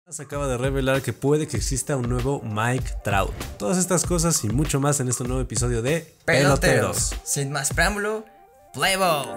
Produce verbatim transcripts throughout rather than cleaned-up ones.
Se acaba de revelar que puede que exista un nuevo Mike Trout. Todas estas cosas y mucho más en este nuevo episodio de Peloteros. Peloteros. Sin más preámbulo, play ball.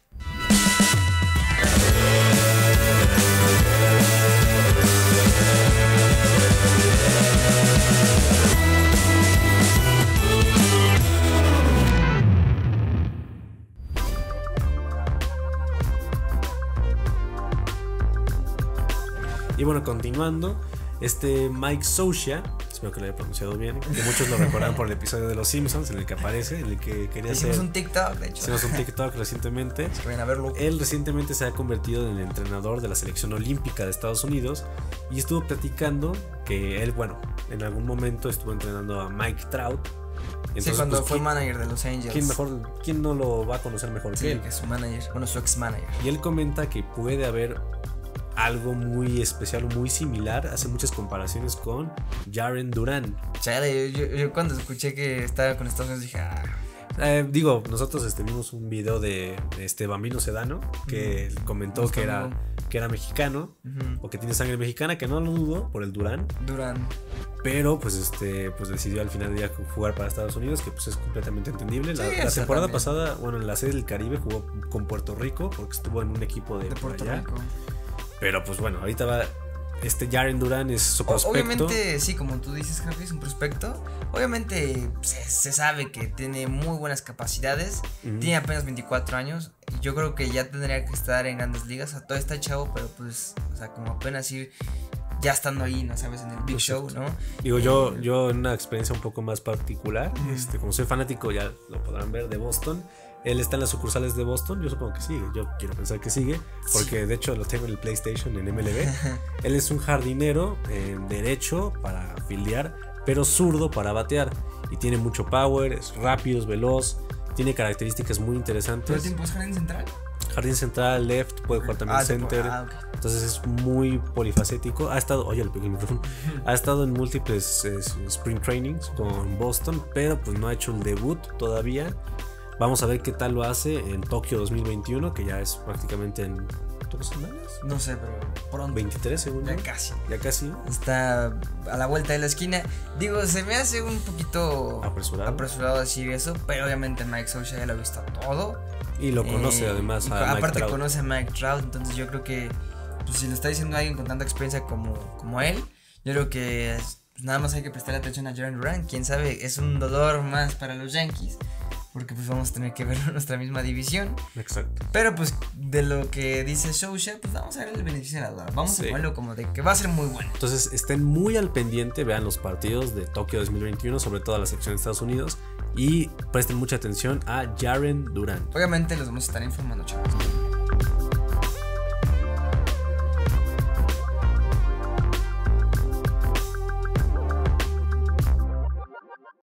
Y bueno, continuando, este Mike Scioscia, espero que lo haya pronunciado bien, que muchos lo recordarán por el episodio de Los Simpsons en el que aparece, en el que quería Hicimos hacer, un TikTok, de hecho. hicimos un TikTok recientemente. Que vayan a verlo. Él recientemente se ha convertido en el entrenador de la selección olímpica de Estados Unidos y estuvo platicando que él, bueno, en algún momento estuvo entrenando a Mike Trout. Entonces, sí, cuando pues, fue ¿quién, manager de Los Angels. ¿quién, mejor, ¿Quién no lo va a conocer mejor sí, que él? Que es su manager, bueno, su ex manager. Y él comenta que puede haber algo muy especial o muy similar. Hace muchas comparaciones con Jaren Duran. Chale, yo, yo cuando escuché que estaba con Estados Unidos dije, ah. Eh, digo, nosotros este, vimos un video de este Bambino Sedano que uh-huh. comentó Buscando. que era que era mexicano uh-huh. o que tiene sangre mexicana, que no lo dudo por el Durán. Durán. Pero pues este pues decidió al final del día jugar para Estados Unidos, que pues es completamente entendible. Sí, la, la temporada también. pasada, bueno, en la serie del Caribe jugó con Puerto Rico porque estuvo en un equipo de, de Puerto allá. Rico. Pero pues bueno, ahorita va. Este Jaren Duran es su prospecto. Obviamente, sí, como tú dices, Javi, es un prospecto. Obviamente se, se sabe que tiene muy buenas capacidades. Uh-huh. Tiene apenas veinticuatro años. Y yo creo que ya tendría que estar en grandes ligas. O sea, todo está chavo, pero pues, o sea, como apenas ir ya estando ahí, ¿no? Sabes, en el Big Exacto. Show, ¿no? Digo, yo, eh, yo en una experiencia un poco más particular, uh-huh. este, como soy fanático, ya lo podrán ver, de Boston. Él está en las sucursales de Boston, yo supongo que sigue, yo quiero pensar que sigue, porque sí. de hecho lo tengo en el PlayStation, en M L B. Él es un jardinero eh, derecho para fildear, pero zurdo para batear, y tiene mucho power, es rápido, es veloz, tiene características muy interesantes. ¿Todo el tiempo es jardín central? Jardín central, left, puede jugar también ah, center, ah, okay. Entonces es muy polifacético. Ha estado, oye, le pegué el micrófono. Ha estado en múltiples eh, spring trainings con Boston, pero pues no ha hecho el debut todavía. Vamos a ver qué tal lo hace en Tokio dos mil veintiuno, que ya es prácticamente en ¿dos semanas? No sé, pero pronto. veintitrés segundos. Ya casi. Ya casi. Está a la vuelta de la esquina. Digo, se me hace un poquito apresurado, apresurado decir eso, pero obviamente Mike Scioscia ya lo ha visto todo. Y lo conoce eh, además a Mike aparte Trout. conoce a Mike Trout, entonces yo creo que pues, si lo está diciendo alguien con tanta experiencia como, como él, yo creo que pues, nada más hay que prestarle atención a Jaren Duran. Quién sabe, es un dolor más para los Yankees, porque pues vamos a tener que verlo en nuestra misma división. Exacto. Pero pues de lo que dice Scioscia, pues vamos a ver el beneficio de la duda. Vamos sí. a ponerlo como de que va a ser muy bueno. Entonces estén muy al pendiente, vean los partidos de Tokio dos mil veintiuno, sobre todo la sección de Estados Unidos, y presten mucha atención a Jaren Duran. Obviamente los vamos a estar informando, chavos.